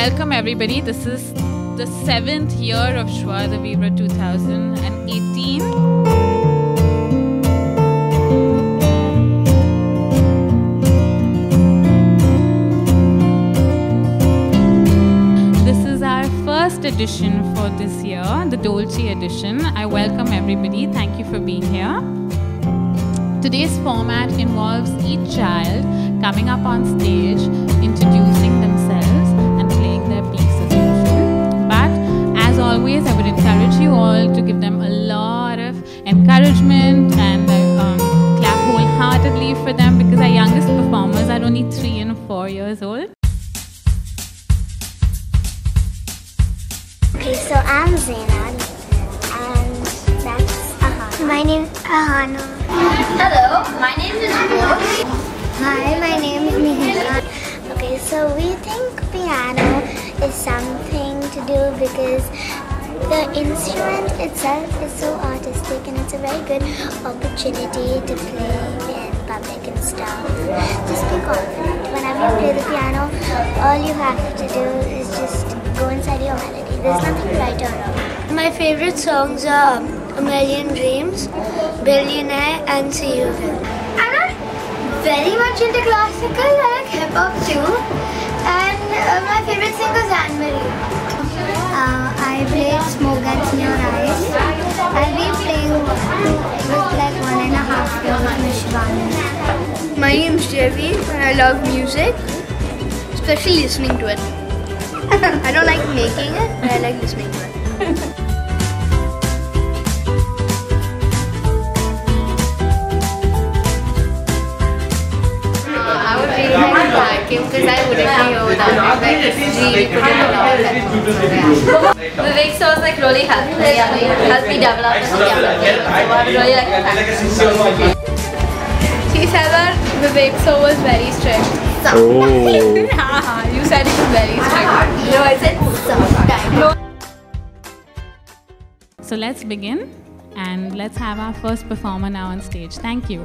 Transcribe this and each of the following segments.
welcome everybody. This is the 7th year of Joie De Vivre 2018. First edition for this year, the Dolce edition. I welcome everybody. Thank you for being here. Today's format involves each child coming up on stage, introducing themselves and playing their piece as usual. But as always, I would encourage you all to give them a lot of encouragement and clap wholeheartedly for them, because our youngest performers are only 3 and 4 years old. Okay, so I'm Zainab, and that's Ahana. My name is Ahana. Hello, my name is Rose. Hi, my name is Mihina. Okay, so we think piano is something to do because the instrument itself is so artistic and it's a very good opportunity to play in public and stuff. Just be confident. Whenever you play the piano, all you have to do is just go inside your melody. There's nothing right or wrong. My favorite songs are A Million Dreams, Billionaire and See You Again. I'm not very much into classical, I like hip hop too. And my favorite singer is Anne-Marie. I played Smoke Gets in Your Eyes. I'll be playing with like 1.5 years with Miss Shivani. My name is Devi and I love music, especially listening to it. I don't like making it, but I like listening to it. I would really like to thank him because I wouldn't be here without him. Like, he's really put in a lot of effort. Vivek sir was like really helped me. Helped me develop as a piano player. So I would really like to thank him. She said that Vivek sir was very strict. Oh. You said he was very strict. No, I said sometimes. So let's begin and let's have our first performer now on stage. Thank you.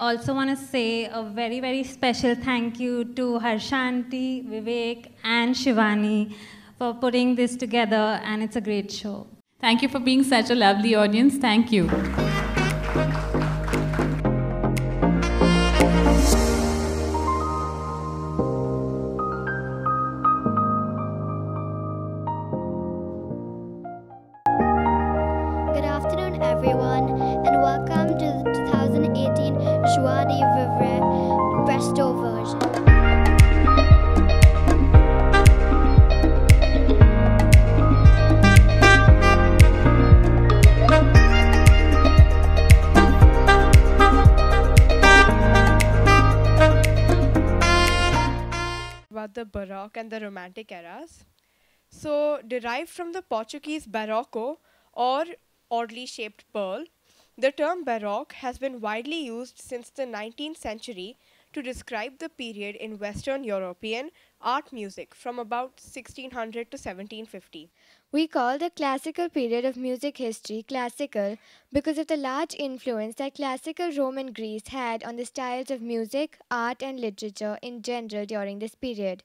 also want to say a very, very special thank you to Harshanti, Vivek, and Shivani for putting this together, and it's a great show. Thank you for being such a lovely audience. Thank you. Good afternoon, everyone, and welcome to the 2018 Joie De Vivre Presto version. About the Baroque and the Romantic eras. So, derived from the Portuguese barroco or oddly shaped pearl, the term Baroque has been widely used since the 19th century to describe the period in Western European art music from about 1600 to 1750. We call the classical period of music history classical because of the large influence that classical Rome and Greece had on the styles of music, art, and literature in general during this period.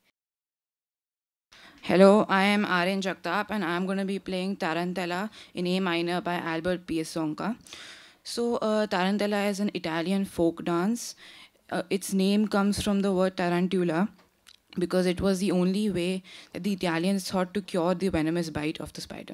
Hello, I am Aryan Jagtap and I am going to be playing Tarantella in A minor by Albert Piasonka. So, Tarantella is an Italian folk dance. Its name comes from the word tarantula because it was the only way that the Italians thought to cure the venomous bite of the spider.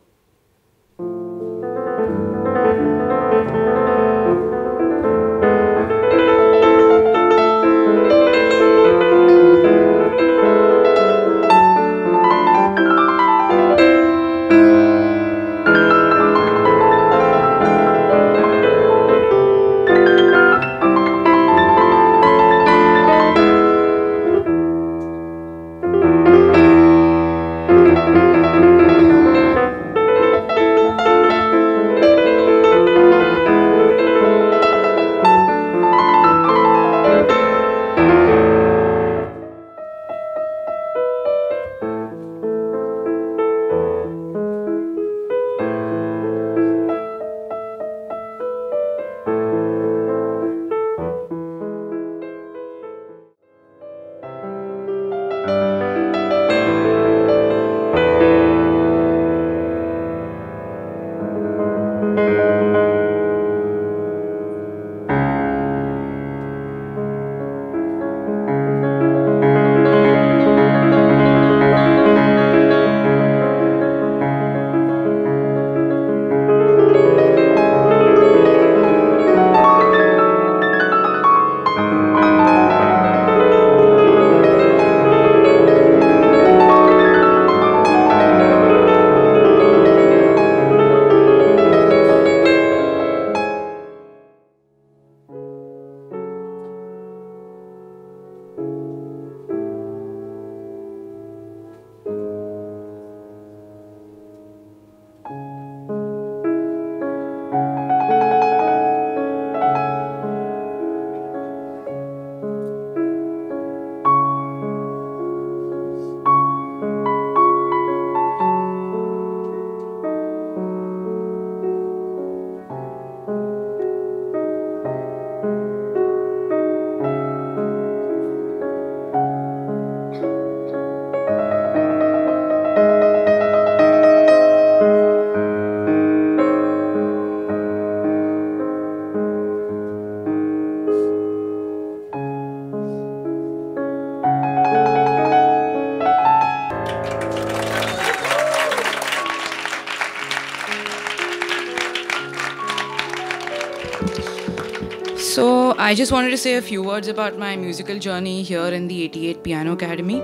So I just wanted to say a few words about my musical journey here in the 88 Piano Academy.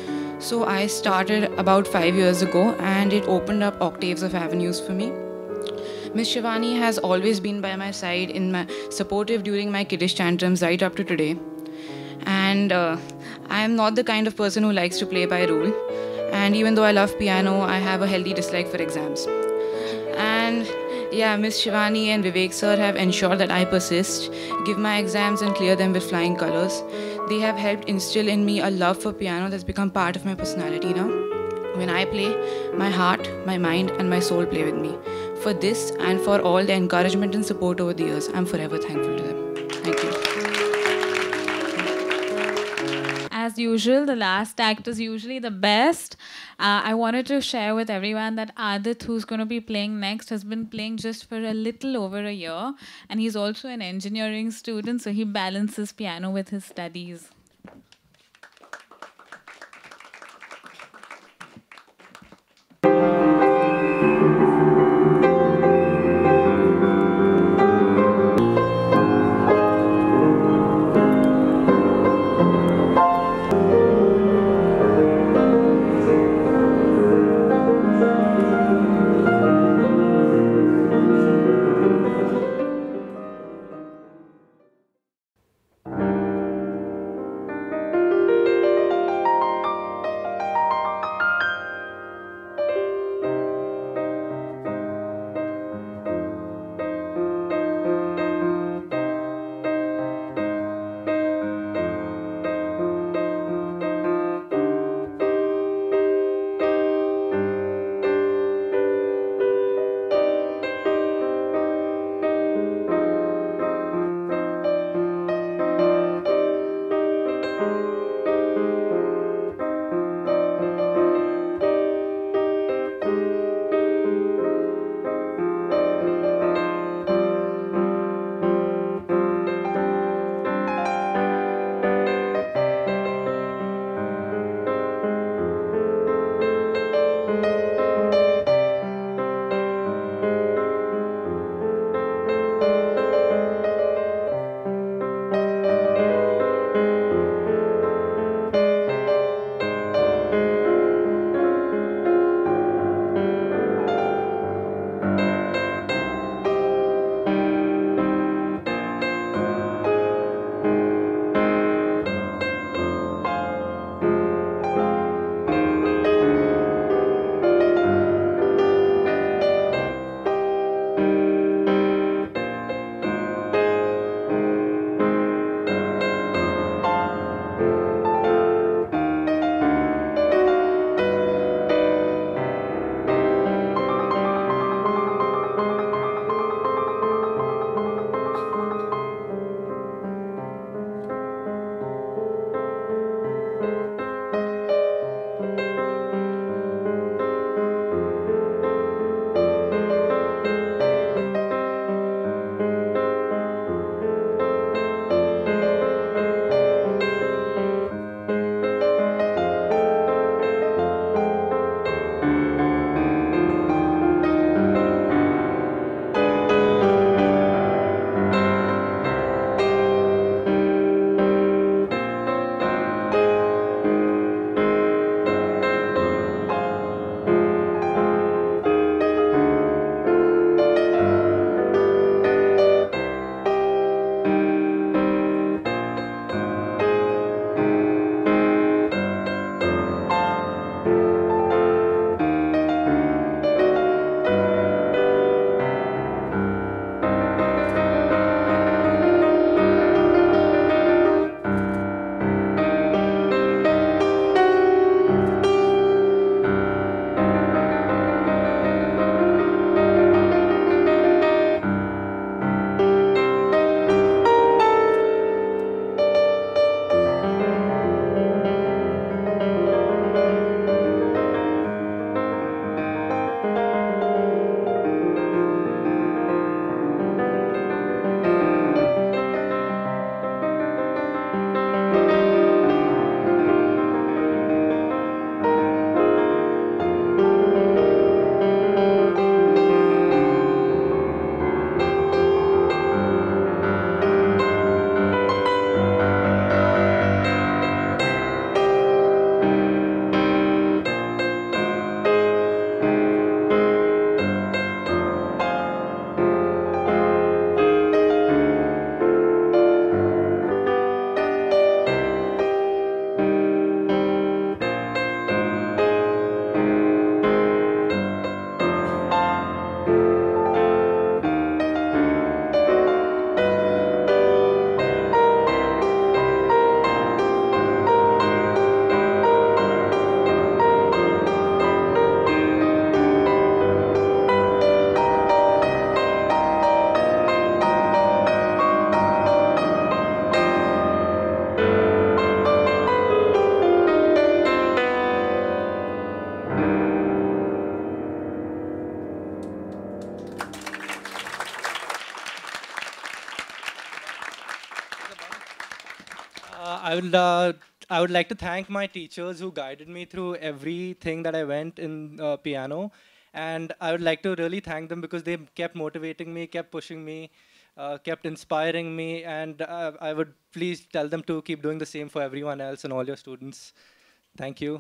So I started about 5 years ago and it opened up octaves of avenues for me. Miss Shivani has always been by my side in my supportive during my kiddish tantrums right up to today. And I am not the kind of person who likes to play by rule. And even though I love piano, I have a healthy dislike for exams. And yeah, Miss Shivani and Vivek sir have ensured that I persist, give my exams and clear them with flying colors. They have helped instill in me a love for piano that's become part of my personality now. When I play, my heart, my mind and my soul play with me. for this and for all the encouragement and support over the years. I'm forever thankful to them. Thank you. As usual, the last act is usually the best. I wanted to share with everyone that Adit, who's going to be playing next, has been playing just for a little over a year. And he's also an engineering student, so he balances piano with his studies. I would like to thank my teachers who guided me through everything that I went in piano, and I would like to really thank them because they kept motivating me, kept pushing me, kept inspiring me, and I would please tell them to keep doing the same for everyone else and all your students. Thank you.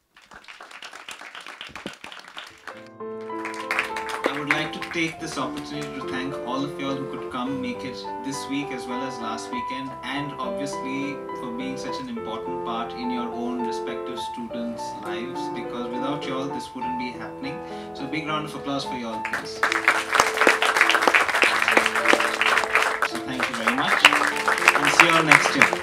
I would like to take this opportunity to thank all of you all who could come make it this week as well as last weekend, and obviously for being such an important part in your own respective students' lives, because without you all this wouldn't be happening. So a big round of applause for you all, please. So thank you very much and see you all next year.